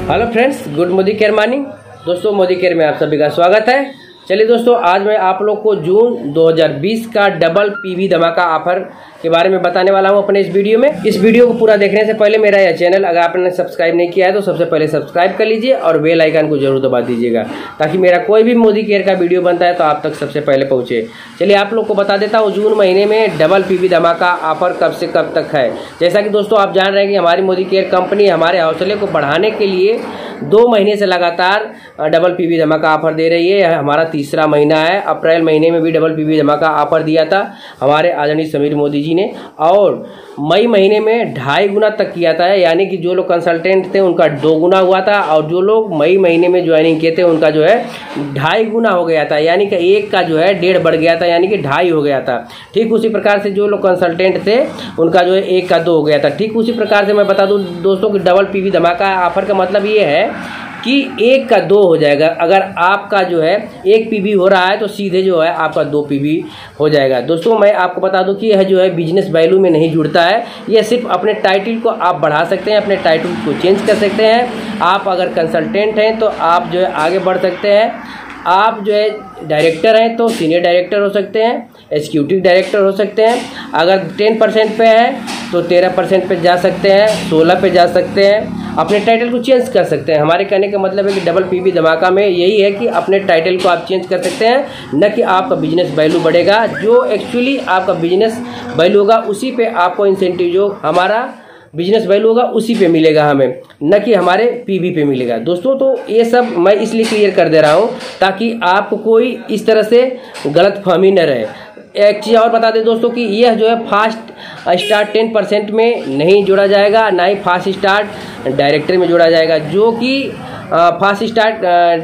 Hello friends, good Modicare morning. दोस्तों, Modi care में आप सभी का स्वागत है। चलिए दोस्तों, आज मैं आप लोग को जून 2020 का डबल पीवी धमाका ऑफर के बारे में बताने वाला हूं अपने इस वीडियो में। इस वीडियो को पूरा देखने से पहले मेरा यह चैनल अगर आपने सब्सक्राइब नहीं किया है तो सबसे पहले सब्सक्राइब कर लीजिए और बेल आइकन को जरूर दबा दीजिएगा, ताकि मेरा कोई भी मोदी केयर का वीडियो बनता है तो आप तक सबसे पहले पहुंचे। चलिए आप लोग को बता देता हूँ जून महीने में डबल पीवी धमाका ऑफर कब से कब तक है। जैसा कि दोस्तों आप जान रहे हैं कि हमारी मोदी केयर कंपनी हमारे हौसले को बढ़ाने के लिए 2 महीने से लगातार डबल पीवी धमाका ऑफर दे रही है। हमारा तीसरा महीना है। अप्रैल महीने में भी डबल पीवी धमाका ऑफर दिया था हमारे आदरणीय समीर मोदी जी ने, और मई महीने में 2.5 गुना तक किया था। यानी कि जो लोग कंसल्टेंट थे उनका 2 गुना हुआ था, और जो लोग मई महीने में ज्वाइनिंग किए थे उनका जो है 2.5 गुना हो गया था। यानी कि एक का जो है 1.5 बढ़ गया था, यानी कि 2.5 हो गया था। ठीक उसी प्रकार से जो लोग कंसल्टेंट थे उनका जो है 1 का 2 हो गया था। ठीक उसी प्रकार से मैं बता दूं दोस्तों कि डबल पीवी धमाका ऑफर का मतलब ये है कि 1 का 2 हो जाएगा। अगर आपका जो है 1 पीवी हो रहा है तो सीधे जो है आपका 2 पीवी हो जाएगा। दोस्तों, मैं आपको बता दूं कि यह जो है बिजनेस वैल्यू में नहीं जुड़ता है। यह सिर्फ अपने टाइटल को आप बढ़ा सकते हैं, अपने टाइटल को चेंज कर सकते हैं। आप अगर कंसल्टेंट हैं तो आप जो है आगे बढ़ सकते हैं। आप जो है डायरेक्टर हैं तो सीनियर डायरेक्टर हो सकते हैं, एग्जीक्यूटिव डायरेक्टर हो सकते हैं। अगर 10% पे है तो 13% पे जा सकते हैं, 16 पे जा सकते हैं। अपने टाइटल को चेंज कर सकते हैं। हमारे कहने का मतलब है कि डबल पीवी धमाका में यही है कि अपने टाइटल को आप चेंज कर सकते हैं, न कि आपका बिजनेस वैल्यू बढ़ेगा। जो एक्चुअली आपका बिजनेस वैल्यू होगा उसी पे आपको इंसेंटिव, जो हमारा बिजनेस वैल्यू होगा उसी पे मिलेगा हमें, न कि हमारे पीवी पे मिलेगा। दोस्तों, तो ये सब मैं इसलिए क्लियर कर दे रहा हूँ ताकि आपको कोई इस तरह से गलतफहमी न रहे। एक चीज़ और बता दें दोस्तों कि यह जो है फास्ट स्टार्ट 10% में नहीं जोड़ा जाएगा, ना ही फास्ट स्टार्ट डायरेक्टर में जोड़ा जाएगा। जो कि फास्ट स्टार्ट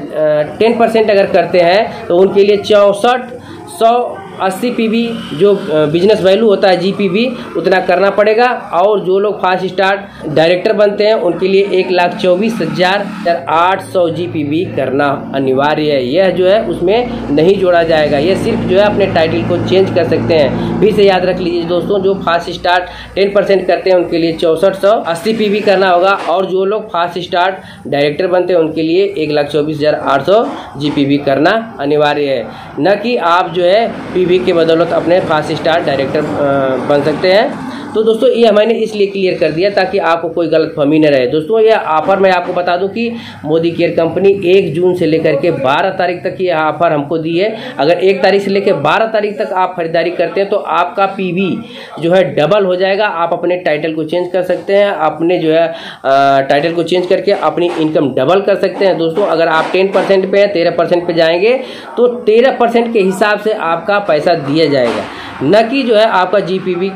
10% अगर करते हैं तो उनके लिए 6480 पीवी जो बिजनेस वैल्यू होता है जीपीवी उतना करना पड़ेगा। और जो लोग फास्ट स्टार्ट डायरेक्टर बनते हैं उनके लिए 1,24,800 जीपीवी करना अनिवार्य है। यह जो है उसमें नहीं जोड़ा जाएगा। यह सिर्फ जो है अपने टाइटल को चेंज कर सकते हैं। फिर से याद रख लीजिए दोस्तों, जो फास्ट स्टार्ट 10% करते हैं उनके लिए 6480 पीवी करना होगा, और जो लोग फास्ट स्टार्ट डायरेक्टर बनते हैं उनके लिए 1,24,800 जीपीवी करना अनिवार्य है। न कि आप जो है पीवी के बदौलत अपने फास्ट स्टार डायरेक्टर बन सकते हैं। तो दोस्तों, ये मैंने इसलिए क्लियर कर दिया ताकि आपको कोई गलतफहमी न रहे। दोस्तों, यह ऑफर मैं आपको बता दूं कि मोदी केयर कंपनी 1 जून से लेकर के 12 तारीख तक ये ऑफर हमको दी है। अगर 1 तारीख से लेकर 12 तारीख तक आप खरीदारी करते हैं तो आपका पीवी जो है डबल हो जाएगा। आप अपने टाइटल को चेंज कर सकते हैं, अपने जो है टाइटल को चेंज करके अपनी इनकम डबल कर सकते हैं। दोस्तों, अगर आप 10% पे हैं, 13% पे जाएंगे तो 13% के हिसाब से आपका पैसा दिया जाएगा, न कि जो है आपका जीपीवी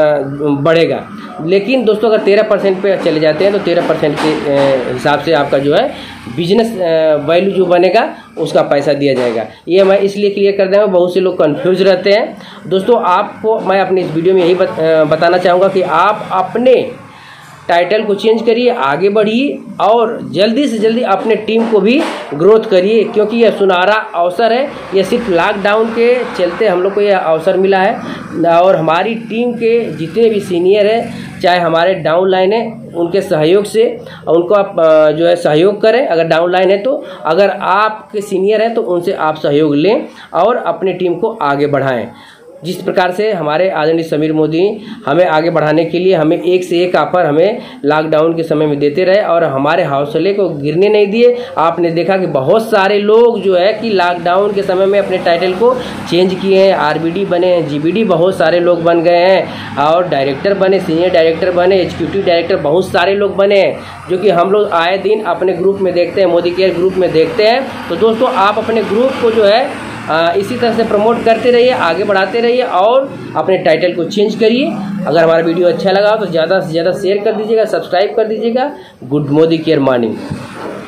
बढ़ेगा। लेकिन दोस्तों, अगर 13% पे चले जाते हैं तो 13% के हिसाब से आपका जो है बिजनेस वैल्यू जो बनेगा उसका पैसा दिया जाएगा। ये मैं इसलिए क्लियर कर दूँगा, बहुत से लोग कंफ्यूज रहते हैं। दोस्तों, आपको मैं अपने इस वीडियो में यही बताना चाहूँगा कि आप अपने टाइटल को चेंज करिए, आगे बढ़िए और जल्दी से जल्दी अपने टीम को भी ग्रोथ करिए, क्योंकि यह सुनहरा अवसर है। यह सिर्फ लॉकडाउन के चलते हम लोग को यह अवसर मिला है, और हमारी टीम के जितने भी सीनियर हैं, चाहे हमारे डाउन लाइन है, उनके सहयोग से उनको आप जो है सहयोग करें। अगर डाउन लाइन है तो अगर आपके सीनियर हैं तो उनसे आप सहयोग लें और अपनी टीम को आगे बढ़ाएं। जिस प्रकार से हमारे आदरणीय समीर मोदी हमें आगे बढ़ाने के लिए हमें एक से एक ऑफर हमें लॉकडाउन के समय में देते रहे और हमारे हौसले को गिरने नहीं दिए। आपने देखा कि बहुत सारे लोग जो है कि लॉकडाउन के समय में अपने टाइटल को चेंज किए हैं, आरबीडी बने हैं, जीबीडी बहुत सारे लोग बन गए हैं, और डायरेक्टर बने, सीनियर डायरेक्टर बने, एग्जीक्यूटिव डायरेक्टर बहुत सारे लोग बने हैं, जो कि हम लोग आए दिन अपने ग्रुप में देखते हैं, मोदी केयर ग्रुप में देखते हैं। तो दोस्तों, आप अपने ग्रुप को जो है इसी तरह से प्रमोट करते रहिए, आगे बढ़ाते रहिए और अपने टाइटल को चेंज करिए। अगर हमारा वीडियो अच्छा लगा तो ज़्यादा से ज़्यादा शेयर कर दीजिएगा, सब्सक्राइब कर दीजिएगा। Good Modicare morning.